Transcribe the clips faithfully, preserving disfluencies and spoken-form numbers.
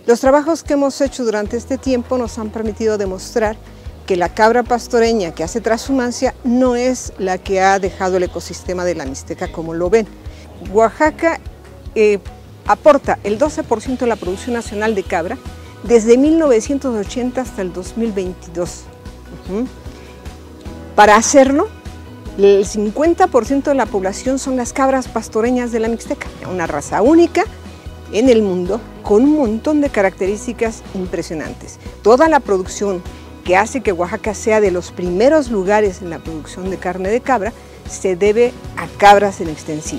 Los trabajos que hemos hecho durante este tiempo nos han permitido demostrar que la cabra pastoreña que hace transhumancia no es la que ha dejado el ecosistema de la Mixteca como lo ven. Oaxaca eh, aporta el doce por ciento de la producción nacional de cabra desde mil novecientos ochenta hasta el dos mil veintidós. Uh-huh. Para hacerlo, el cincuenta por ciento de la población son las cabras pastoreñas de la Mixteca, una raza única en el mundo con un montón de características impresionantes. Toda la producción que hace que Oaxaca sea de los primeros lugares en la producción de carne de cabra se debe a cabras en extensivo.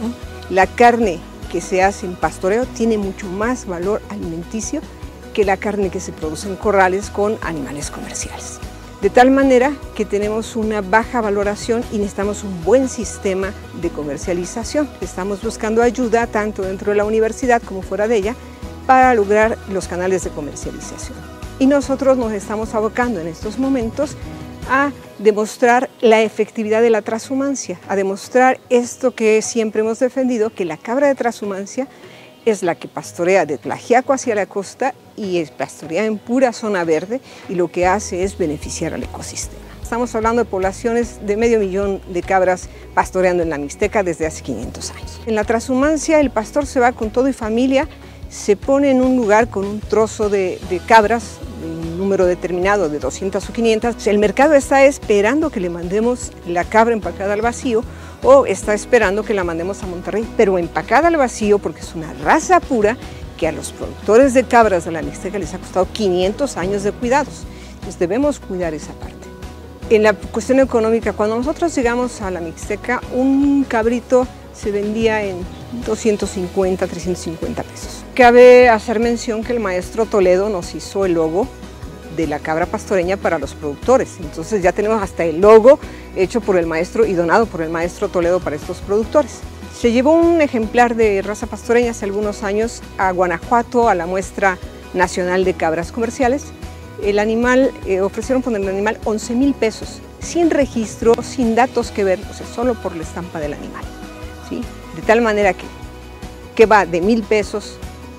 La carne que se hace en pastoreo tiene mucho más valor alimenticio que la carne que se produce en corrales con animales comerciales. De tal manera que tenemos una baja valoración y necesitamos un buen sistema de comercialización. Estamos buscando ayuda tanto dentro de la universidad como fuera de ella para lograr los canales de comercialización. Y nosotros nos estamos abocando en estos momentos a demostrar la efectividad de la transhumancia, a demostrar esto que siempre hemos defendido, que la cabra de transhumancia es la que pastorea de Tlaxiaco hacia la costa y es pastorea en pura zona verde y lo que hace es beneficiar al ecosistema. Estamos hablando de poblaciones de medio millón de cabras pastoreando en la Mixteca desde hace quinientos años. En la transhumancia el pastor se va con todo y familia, se pone en un lugar con un trozo de, de cabras, un número determinado de doscientas o quinientas. El mercado está esperando que le mandemos la cabra empacada al vacío o está esperando que la mandemos a Monterrey, pero empacada al vacío porque es una raza pura que a los productores de cabras de la Mixteca les ha costado quinientos años de cuidados. Entonces debemos cuidar esa parte. En la cuestión económica, cuando nosotros llegamos a la Mixteca, un cabrito se vendía en doscientos cincuenta, trescientos cincuenta pesos. Cabe hacer mención que el maestro Toledo nos hizo el logo de la cabra pastoreña para los productores. Entonces ya tenemos hasta el logo hecho por el maestro y donado por el maestro Toledo para estos productores. Se llevó un ejemplar de raza pastoreña hace algunos años a Guanajuato a la muestra nacional de cabras comerciales. El animal, eh, ofrecieron poner el animal once mil pesos, sin registro, sin datos que ver, o sea, solo por la estampa del animal, ¿sí? De tal manera que, que va de mil pesos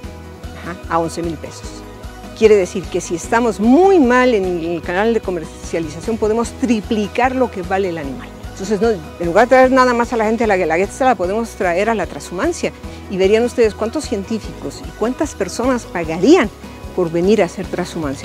ajá, a once mil pesos. Quiere decir que si estamos muy mal en el canal de comercialización podemos triplicar lo que vale el animal. Entonces, no, en lugar de traer nada más a la gente a la Guelaguetza, la podemos traer a la transhumancia y verían ustedes cuántos científicos y cuántas personas pagarían por venir a hacer transhumancia.